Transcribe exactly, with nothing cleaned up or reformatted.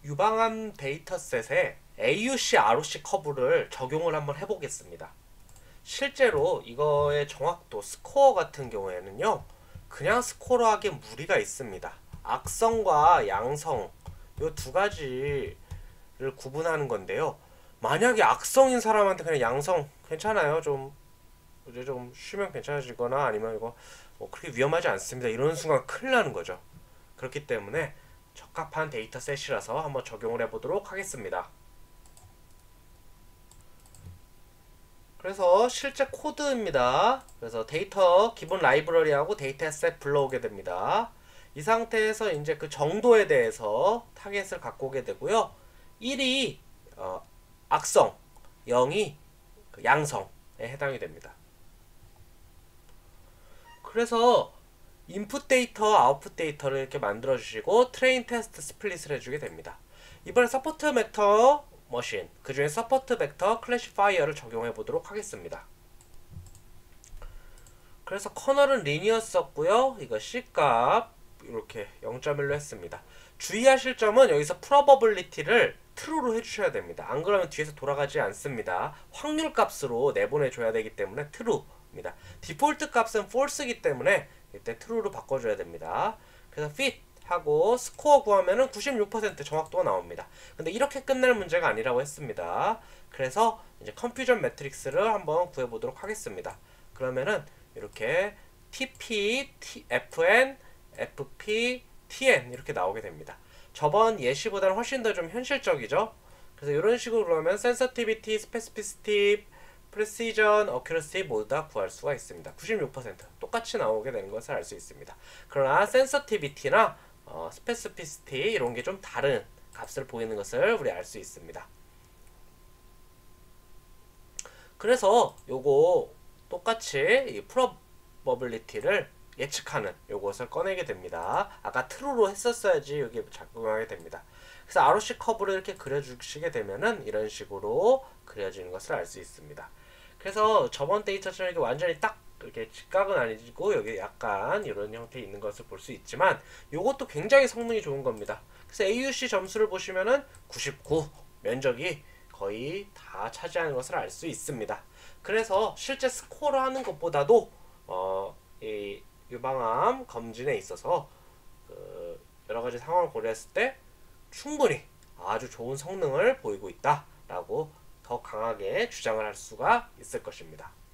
유방암 데이터셋에 에이유씨, 알오씨 커브를 적용을 한번 해보겠습니다. 실제로 이거의 정확도, 스코어 같은 경우에는요, 그냥 스코어로 하기엔 무리가 있습니다. 악성과 양성, 요 두 가지를 구분하는 건데요. 만약에 악성인 사람한테 그냥 양성 괜찮아요, 좀 이제 좀 쉬면 괜찮아지거나 아니면 이거 뭐 그렇게 위험하지 않습니다, 이런 순간 큰일 나는 거죠. 그렇기 때문에 적합한 데이터셋이라서 한번 적용을 해보도록 하겠습니다. 그래서 실제 코드입니다. 그래서 데이터 기본 라이브러리하고 데이터셋 불러오게 됩니다. 이 상태에서 이제 그 정도에 대해서 타겟을 갖고 오게 되고요. 일이 어, 악성, 영이 그 양성에 해당이 됩니다. 그래서 인풋 데이터, 아웃풋 데이터를 이렇게 만들어 주시고 트레인 테스트 스플릿을 해주게 됩니다. 이번에 서포트 벡터 머신, 그 중에 서포트 벡터 클래시파이어를 적용해 보도록 하겠습니다. 그래서 커널은 리니어 썼고요. 이거 C값 이렇게 영 점 일로 했습니다. 주의하실 점은 여기서 프로버빌리티를 true로 해주셔야 됩니다. 안 그러면 뒤에서 돌아가지 않습니다. 확률 값으로 내보내줘야 되기 때문에 true입니다. 디폴트 값은 false이기 때문에 이때 true로 바꿔줘야 됩니다. 그래서 fit 하고 스코어 구하면은 구십육 퍼센트 정확도가 나옵니다. 근데 이렇게 끝낼 문제가 아니라고 했습니다. 그래서 이제 컨퓨전 매트릭스를 한번 구해보도록 하겠습니다. 그러면은 이렇게 티피, 에프엔, 에프피, 티엔 이렇게 나오게 됩니다. 저번 예시보다는 훨씬 더 좀 현실적이죠. 그래서 이런 식으로 그러면 센서티비티, 스페시피시티, 프레시전, 어큐러시 모두 다 구할 수가 있습니다. 구십육 퍼센트 똑같이 나오게 되는 것을 알 수 있습니다. 그러나 센서티비티나 어, 스페시피시티 이런 게 좀 다른 값을 보이는 것을 우리 알 수 있습니다. 그래서 요거 똑같이 이 프로버빌리티를 예측하는 요것을 꺼내게 됩니다. 아까 true로 했었어야지 여기 작동하게 됩니다. 그래서 알오씨 커브를 이렇게 그려주시게 되면은 이런 식으로 그려지는 것을 알 수 있습니다. 그래서 저번 데이터처럼 이렇게 완전히 딱 이렇게 직각은 아니고 여기 약간 이런 형태 있는 것을 볼 수 있지만 요것도 굉장히 성능이 좋은 겁니다. 그래서 에이유씨 점수를 보시면은 구십구, 면적이 거의 다 차지하는 것을 알 수 있습니다. 그래서 실제 스코어를 하는 것보다도 어, 이 유방암 검진에 있어서 그 여러 가지 상황을 고려했을 때 충분히 아주 좋은 성능을 보이고 있다라고 더 강하게 주장을 할 수가 있을 것입니다.